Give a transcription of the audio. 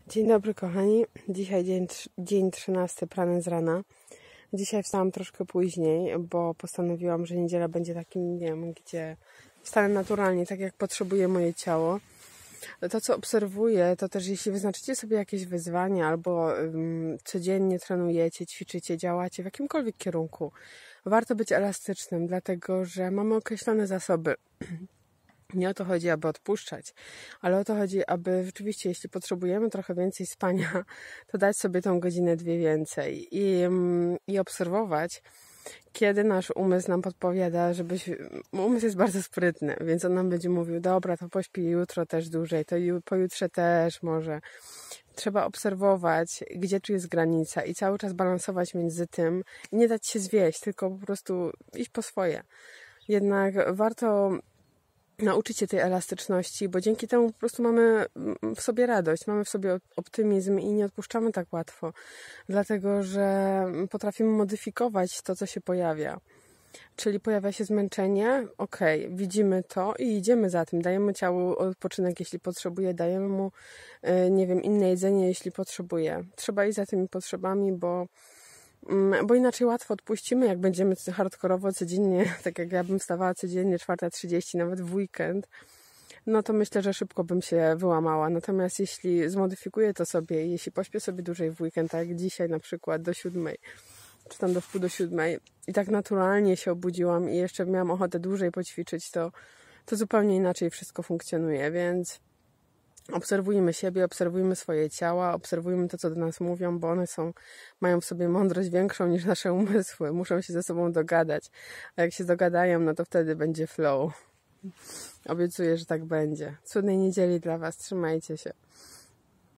Dzień dobry kochani, dzisiaj dzień 13, plany z rana. Dzisiaj wstałam troszkę później, bo postanowiłam, że niedziela będzie takim dniem, gdzie wstanę naturalnie, tak jak potrzebuje moje ciało. To, co obserwuję, to też jeśli wyznaczycie sobie jakieś wyzwanie albo codziennie trenujecie, ćwiczycie, działacie w jakimkolwiek kierunku, warto być elastycznym, dlatego że mamy określone zasoby. Nie o to chodzi, aby odpuszczać, ale o to chodzi, aby rzeczywiście, jeśli potrzebujemy trochę więcej spania, to dać sobie tą godzinę, dwie więcej i obserwować, kiedy nasz umysł nam podpowiada, umysł jest bardzo sprytny, więc on nam będzie mówił, dobra, to pośpi jutro też dłużej, to pojutrze też może. Trzeba obserwować, gdzie tu jest granica i cały czas balansować między tym i nie dać się zwieść, tylko po prostu iść po swoje. Jednak warto nauczyć się tej elastyczności, bo dzięki temu po prostu mamy w sobie radość, mamy w sobie optymizm i nie odpuszczamy tak łatwo, dlatego że potrafimy modyfikować to, co się pojawia. Czyli pojawia się zmęczenie, widzimy to i idziemy za tym, dajemy ciału odpoczynek, jeśli potrzebuje, dajemy mu, inne jedzenie, jeśli potrzebuje. Trzeba iść za tymi potrzebami, bo inaczej łatwo odpuścimy, jak będziemy hardkorowo codziennie, tak jak ja bym wstawała codziennie 4:30, nawet w weekend, no to myślę, że szybko bym się wyłamała. Natomiast jeśli zmodyfikuję to sobie, jeśli pośpię sobie dłużej w weekend, tak jak dzisiaj na przykład do 7, czy tam do 6:30 i tak naturalnie się obudziłam i jeszcze miałam ochotę dłużej poćwiczyć, to zupełnie inaczej wszystko funkcjonuje, więc obserwujmy siebie, obserwujmy swoje ciała, obserwujmy to, co do nas mówią, bo one mają w sobie mądrość większą niż nasze umysły. Muszą się ze sobą dogadać. A jak się dogadają, no to wtedy będzie flow. Obiecuję, że tak będzie. Cudnej niedzieli dla Was. Trzymajcie się.